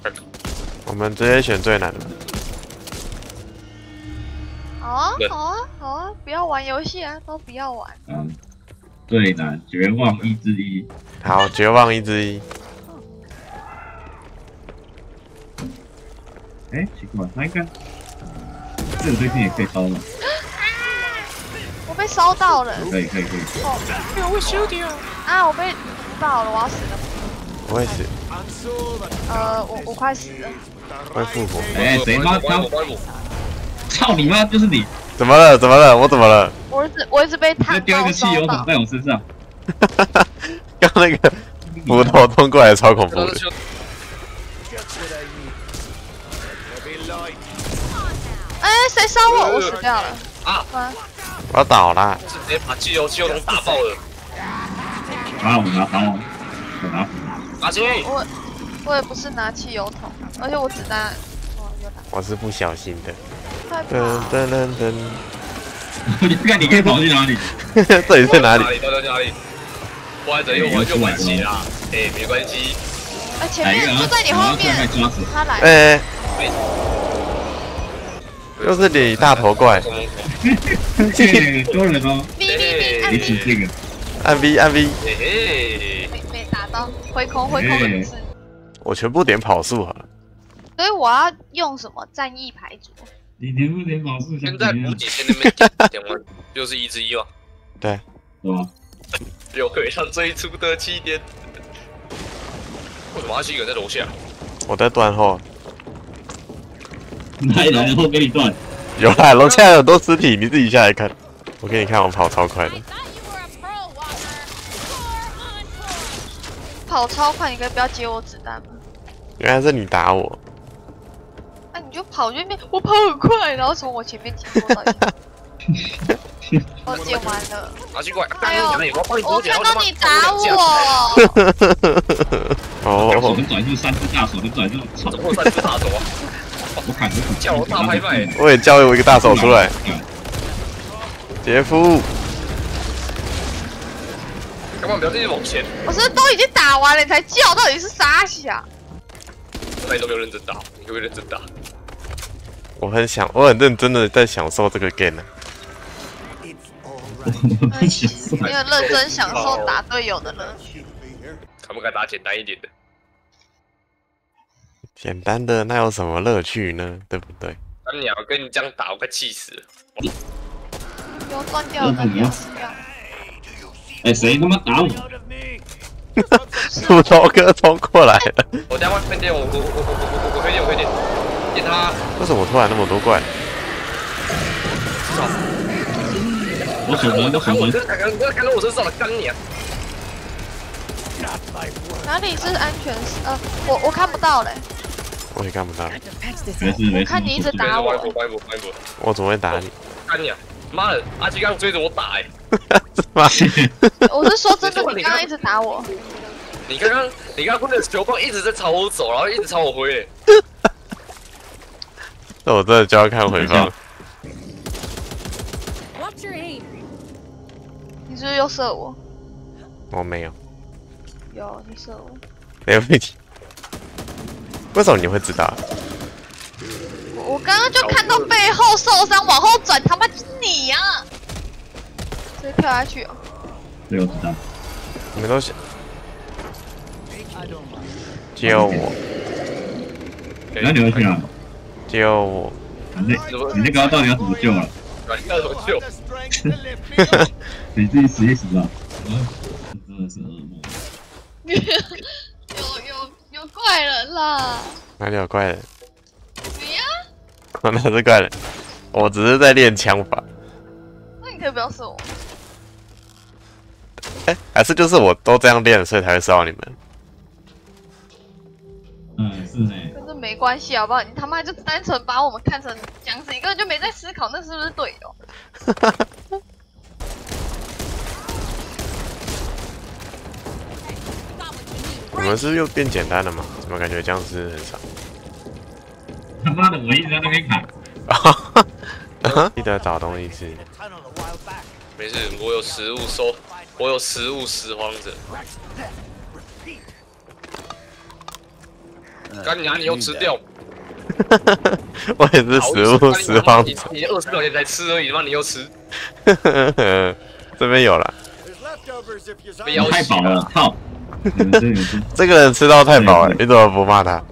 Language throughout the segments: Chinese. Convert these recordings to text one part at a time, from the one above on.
我们直接选最难的。 好啊，好啊，好啊！不要玩游戏啊，都不要玩。 嗯，最难绝望1之1。 好，绝望1之1。 哎，奇怪，那个这个对面也可以烧吗？ 我被烧到了。 可以。 哦， 我烧掉。 啊！我被爆了，我要死了。 我会死。 我快死了。 会复活。 哎，谁妈他？操你妈！就是你！ 怎么了？怎么了？我怎么了？ 我一直被再丢一个汽油桶在我身上。 刚那个斧头冲过来超恐怖的。 哎，谁烧我？我死掉了。 啊！ 我要倒啦！ 直接把汽油桶打爆了。 啊！我拿刀，我拿。 阿青， 我也不是拿汽油桶，而且我子弹有打。 我是不小心的。 噔。 我就看你可以跑去哪里。 这里在哪里？ 到哪里？我在又玩起啦，哎，没关系。 哎，前面就在你后面，他来。 哎，又是你大头怪。 多人哦。 你起这个。 按 V 按 V。 没打到，回空的是。 我全部点跑速好了。 所以我要用什么战役牌组？ 你连不连跑速？ 现在补给线那边点完就是1之1嘛。 对。 是吗？ 又可以上最初的起点。为什么阿西一个人在楼下？ 我在断后。 哪里来的后给你断？ 有啦，楼下有很多尸体，你自己下来看。我给你看，我跑超快的。 跑超快，你可以不要接我子弹吗？ 原来是你打我。 那你就跑对面，我跑很快，然后从我前面经过到你。我捡完了。 阿西过来！ 哎呦，我看到你打我。 哦。 手能转入3只大手，能转入。 怎么3只大手啊？ 我砍着你。 叫我大拍卖。 我也叫我一个大手出来。杰夫。 干嘛不要继续往前？ 我是都已经打完了，你才叫，到底是啥小？ 那你都没有认真打，你可不可以认真打？ 我很认真的在享受这个 game 呢。 你很认真享受打队友的乐趣。 可不可以打简单一点的？ 简单的那有什么乐趣呢？对不对？ 那你要跟你这样打，我快气死了。 又断掉了，掉。 哎，谁他妈打我？ 斧头哥冲过来了。 我在外面点，我可以点，点他。 为什么突然那么多怪？ 我手门， 干到我身上了，干你啊！ 哪里是安全？我看不到嘞。 我也看不到。 我看你一直打我。 我怎么会打你？ 干你啊！妈的，阿基刚追着我打哎！ 是吗？ 我是说真的，你刚刚一直打我。 你刚刚那个球棒一直在朝我走，然后一直朝我挥。 那我真的就要看回放。 你是不是又射我？ 我没有。 有，你射我。 没问题。为什么你会知道？ 我刚刚就看到背后受伤，往后转，他妈是你呀！直接跳下去哦。 对，我知道。 你们都想救我？ 那你会去哪？ 救我！ 你那个到底要怎么救啊？ 要怎么救？ 你自己死一死吧。真的是噩梦。 有怪人啦！ 哪里有怪人？ 你呀？ 我哪是怪人？我只是在练枪法。 那你可以不要射我。 还是就是我都这样练，所以才会射到你们。 是呢。 跟这没关系好不好？你他妈就单纯把我们看成僵尸，你根本就没在思考那是不是队友。 你们是又变简单了吗？怎么感觉僵尸很少？ 他妈的，我一直在那边砍。 记得找东西吃。 没事，我有食物收，我有食物拾荒者。 干你娘！你又吃掉， 我也是食物拾荒者。 你20块钱才吃而已，他妈你又吃， 这边有了， 被要挟太饱了，操！有这这个人吃到太饱了，你怎么不骂他？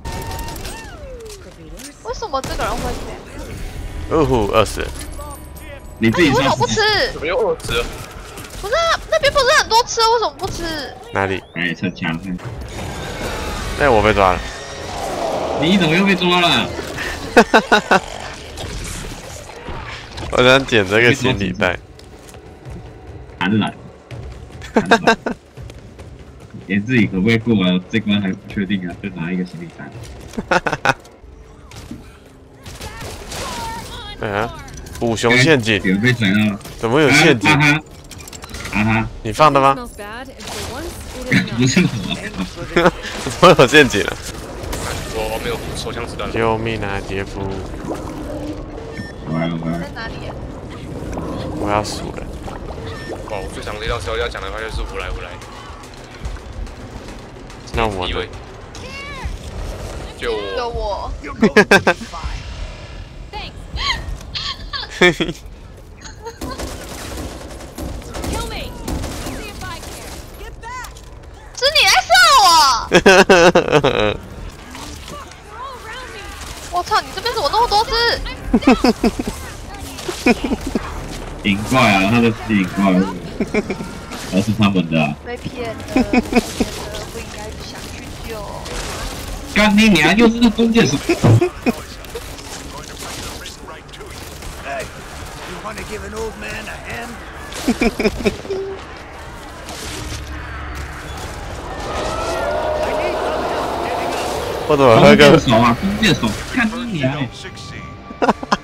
为什么这个人会这样？ 呜呼，20。 你自己为什么上不吃？ 怎么又20了？ 不是啊，那边不是很多吃，为什么不吃？ 哪里？ 哎，逞强！ 哎，我被抓了。 你怎么又被抓了？ 我想捡这个行李袋。 贪婪，连自己可不可以过完这关还不确定啊，就拿一个行李袋。 啊！五熊陷阱， 有人被宰到了， 怎么有陷阱？ 啊哈！ 你放的吗？ 不是我， 怎么有陷阱了？ 我没有手枪子弹。 救命啊，杰夫！ 在哪里啊？ 我要数了。 哇，我最常听到时候要讲的话就是“我来，我来”。 那我呢？ 就有我。 嘿嘿。 是你来射我！我操，你这边怎么那么多只？ 引怪啊，他的是引怪，而是他们的啊。 被骗了，被骗了，不应该想去救。 干你娘！又是那弓箭手。 我怎么喝个？ 手啊，弓箭手，看你娘！